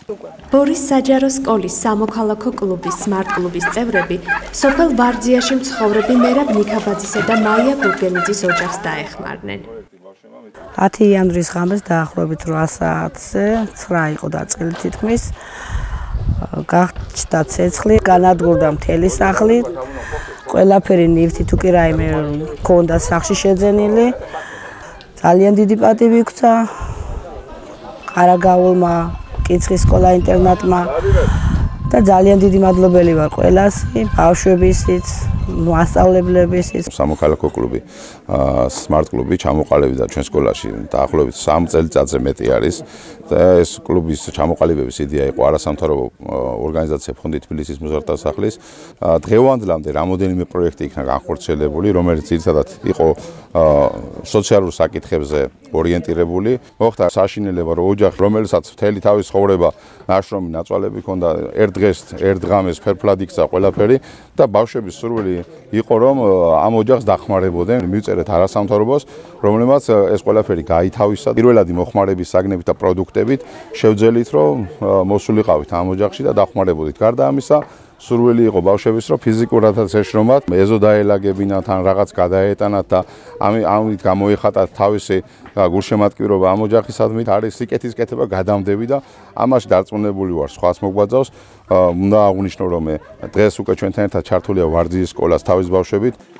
ბორის საჯარო სკოლის სამოქალაქო კლუბის სმარტ კლუბის წევრები სოფელ ვარძიაში მცხოვრები მერაბ ნიქაბაძისა და მაია გურგენიძის ოჯახს დაეხმარნენ. 10 იანვრის ღამეს დაახლოებით 8 საათზე 9 იყო დაწყილი თითქმის. გაჩნდა ცეცხლი, განადგურდა მთელი სახლი. ყველაფერი ნივთი თუ კი რაიმე ჰქონდა სახლში შეძენილი. ძალიან დიდი პატივი გვცა ყარაგაულმა, კიცხის სკოლა-ინტერნატმა და ძალიან დიდი მადლობელი ვარ ყველას, ბავშვებისიც, მასწავლებლებისიც. სამოქალაქო კლუბი, სმარტ კლუბი ჩამოყალიბდა ჩვენ სკოლაში დაახლოებით 3 წელიწადზე მეტი არის და ეს კლუბის ჩამოყალიბების იდეა იყო არასამთავრობო ორგანიზაცია ფონდი თბილისის მოზარდთა სახლის. დღევანდლამდე რამოდენიმე პროექტი იქნა განხორციელებული, რომელიც ძირითადად იყო სოციალურ საკითხებზე ორიენტირებული. მოხდა საშინელება, რომ ოჯახი, რომელსაც მთელი თავის ცხოვრება ნაშრომი ნაწვალები ჰქონდა, ერთ დღეს, ერთ ღამეს ფერფლად იქცა ყველაფერი და ბავშვების სურვილი იყო, რომ ამ ოჯახს დახმარებოდნენ. მივწერეთ არასამთავრობოს, რომელმაც ეს ყველაფერი გაითავისა. პირველადი მოხმარების საგნებით და პროდუქტებით შევძელით, რომ მოსულიყავით ამ ოჯახში და დახმარებოდით. გარდა ამისა, სურვილი იყო ბავშვების, რომ ფიზიკურადაც ეშრომათ, ეზო დაელაგებინათ, ან რაღაც გადაეტანათ და ამით გამოიხატათ თავისი გულშემატკივრობა ამ ოჯახისადმი. არის სიკეთის კეთება გადამდები და ამაში დარწმუნებული ვარ, სხვას მოგვაძავს. უნდა აღვნიშნო, რომ დღეს უკვე ჩვენთან ერთად ჩართულია ვარძიის სკოლას თავის ბავშვებით.